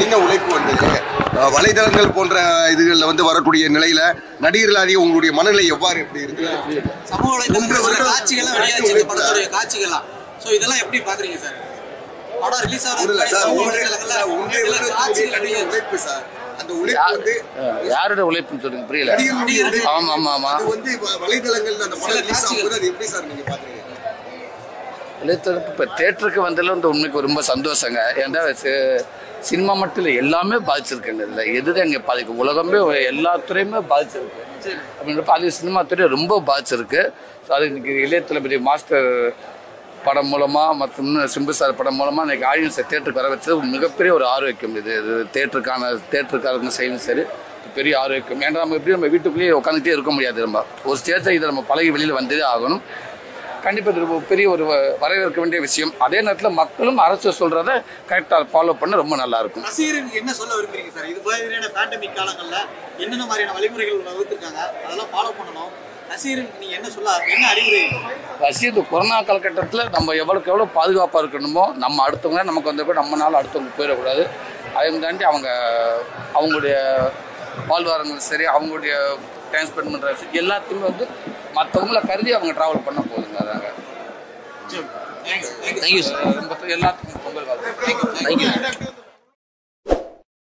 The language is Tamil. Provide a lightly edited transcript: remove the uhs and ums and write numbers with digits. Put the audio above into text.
கடின உழைப்பு வந்து வலைதளங்கள் போன்ற இதுகளில் வந்து வரக்கூடிய நிலையில நடிகர்களாகிய உங்களுடைய மனநிலை எவ்வாறு எப்படி இருக்கு? சமூக வலைதளங்கள் காட்சிகள்லாம் வெளியாச்சு, இந்த படத்துடைய காட்சிகள்லாம். ஸோ இதெல்லாம் எப்படி பாக்குறீங்க சார்? படம் ரிலீஸ் உழைப்பு சார், அந்த உழைப்பு வந்து யாரோட உழைப்புன்னு சொல்லுங்க, புரியல. ஆமா ஆமா ஆமா, அது வந்து வலைதளங்கள் அந்த படம் ரிலீஸ் ஆகும்போது அது எப்படி சார் நீங்க பாக்குறீங்க? வலைத்தளத்துக்கு இப்போ தேட்டருக்கு வந்ததில் வந்து உண்மைக்கு ரொம்ப சந்தோஷங்க. ஏன்னா சினிமா மட்டும் இல்லை, எல்லாமே பாதிச்சிருக்குங்க. இதில் எதுதான் இங்கே பாதிக்கும், உலகமே எல்லா துறையுமே பாதிச்சிருக்கு அப்படின்றப்ப அது சினிமா துறை ரொம்ப பாதிச்சிருக்கு. ஸோ அது இன்னைக்கு இளைய தளபதி மாஸ்டர் படம் மூலமாக மற்றும் சிம்பு சார் படம் மூலமாக இன்றைக்கி ஆடியன்ஸை தேட்டருக்கு வர வச்சது மிகப்பெரிய ஒரு ஆரோக்கியம். இது தேட்டருக்காரங்க செய்யணும் சரி, பெரிய ஆரோக்கியம். ஏன்னா நம்ம எப்படி நம்ம வீட்டுக்குள்ளேயே உட்காந்துட்டே இருக்க முடியாது. நம்ம ஒரு ஸ்டேஜை இதை நம்ம பழகி வெளியில் வந்ததே ஆகணும். கண்டிப்பாக இது பெரிய ஒரு வரவேற்க வேண்டிய விஷயம். அதே நேரத்தில் மக்களும் அரசு சொல்கிறத கரெக்டாக ஃபாலோ பண்ண ரொம்ப நல்லா இருக்கும். ரசிகர்களுக்கு என்ன சொல்ல விரும்புறீங்க சார்? இது மாதிரியான பேண்டமிக் காலங்களில் என்னென்ன மாதிரியான வழிமுறைகள் வகுத்துருக்காங்க, அதெல்லாம் ஃபாலோ பண்ணணும். ரசிகர்களுக்கு நீங்கள் என்ன சொல்ல, என்ன அறிவுரை? ரசிகர் கொரோனா காலகட்டத்தில் நம்ம எவ்வளோக்கு எவ்வளோ பாதுகாப்பாக இருக்கணுமோ, நம்ம அடுத்தவங்க நமக்கு வந்து கூட நம்மளால் அடுத்தவங்க போயிடக்கூடாது. அதையும் தாண்டி அவங்களுடைய வாழ்வாரங்களும் சரி, அவங்களுடைய டைம் ஸ்பெண்ட் பண்ணுற எல்லாத்தையுமே வந்து மற்றவங்கள கருதி அவங்க ட்ராவல் பண்ண போதுங்க. அதாங்க. Thank you sir. ரொம்ப எல்லாத்துக்கும் பொங்கல் வாழ்த்து. தேங்க்யூ.